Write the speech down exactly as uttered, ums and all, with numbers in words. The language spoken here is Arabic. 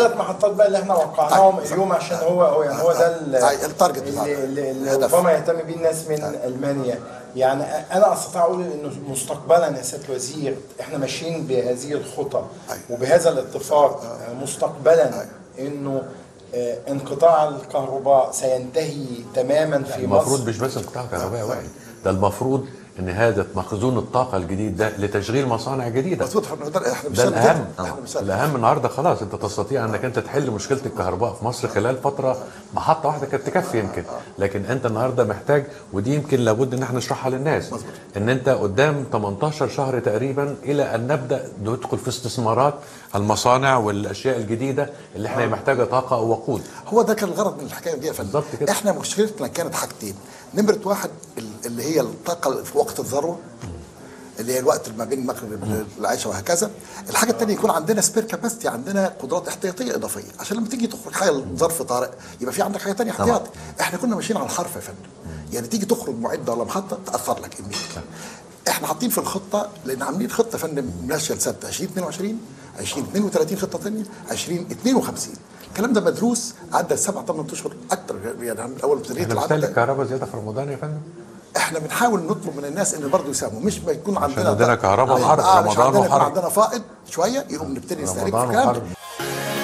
الثلاث محطات بقى اللي احنا وقعناهم اليوم عشان هو هو يعني هو ده التارجت اللي, اللي ربما يهتم بيه الناس من المانيا. يعني انا استطيع اقول انه مستقبلا يا سياده الوزير احنا ماشيين بهذه الخطى وبهذا الاتفاق مستقبلا انه انقطاع الكهرباء سينتهي تماما في المفروض مصر. مش بس انقطاع كهرباء واحد، ده المفروض ان هذا مخزون الطاقه الجديد ده لتشغيل مصانع جديده. مظبوط. ده الاهم. الاهم النهارده خلاص انت تستطيع انك انت تحل مشكله الكهرباء في مصر خلال فتره محطه واحده كانت تكفي يمكن، لكن انت النهارده محتاج، ودي يمكن لابد ان احنا نشرحها للناس، ان انت قدام تمنتاشر شهر تقريبا الى ان نبدا ندخل في استثمارات المصانع والاشياء الجديده اللي احنا محتاجه طاقه او وقود. هو ده كان الغرض من الحكايه دي يا فندم. احنا مشكلتنا كانت حاجتين، نمره واحد اللي هي الطاقه في وقت الذروه اللي هي الوقت ما بين المغرب والعشاء وهكذا. الحاجه الثانيه يكون عندنا سبير كاباسيتي، عندنا قدرات احتياطيه اضافيه عشان لما تيجي تخرج حاجه ظرف طارئ يبقى في عندك حاجه ثانيه احتياطي. احنا كنا ماشيين على الحرف يا فندم، يعني تيجي تخرج معده ولا محطه تاثر لك إميديا. احنا حاطين في الخطه، لان عاملين خطه يا فندم ماشيه لسنه ألفين واثنين وعشرين ألفين واثنين وثلاثين خطه ثانيه ألفين واثنين وخمسين. الكلام ده مدروس عدى سبع ثمان اشهر اكثر، يعني من اول ابتدائيه العدد. احنا بنستهلك كهرباء زياده في رمضان يا فندم. احنا بنحاول نطلب من الناس ان برضه يساهموا، مش ما يكون عندنا عندنا كهرباء وحر، رمضان وحر، عندنا فائض شويه يقوم نبتدي نستهلك في الكلام ده.